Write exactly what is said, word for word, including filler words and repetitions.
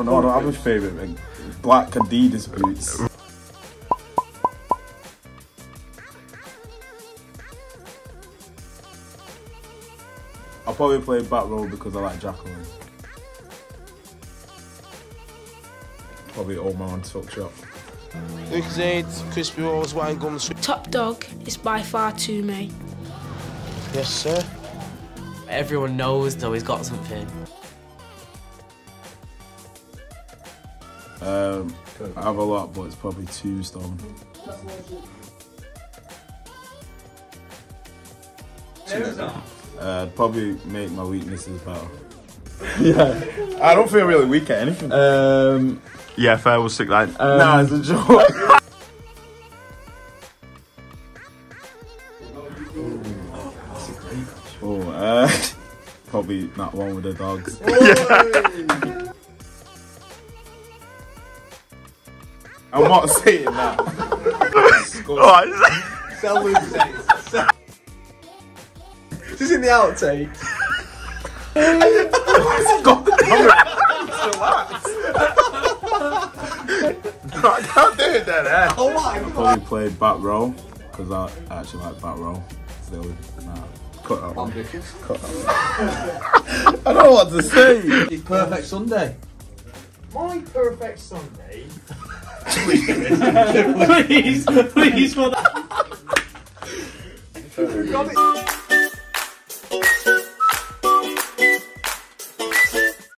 no, no, I have a favourite thing. Black Adidas boots. I'll probably play back row because I like Jacqueline. Probably old man tuck shop. Loosehead, crispy rolls, wine gums. Top dog is by far Tumy. Yes, sir. Everyone knows though he's got something. Um, I have a lot, but it's probably two stone. Uh, probably make my weaknesses better. Yeah, I don't feel really weak at anything. um, yeah, fair, we'll stick that. Um, nah, it's a joke. Oh, uh, probably that one with the dogs. Yeah. I'm not saying that. Alright. Sell Loosehead. Just in the outtakes. I can't do it then, eh? Oh my God. Probably play back row because I actually like back row. Still, nah, cut that one. Cut that one. I don't know what to say. It's perfect Sunday. My perfect Sunday. Please, please for that. Got it.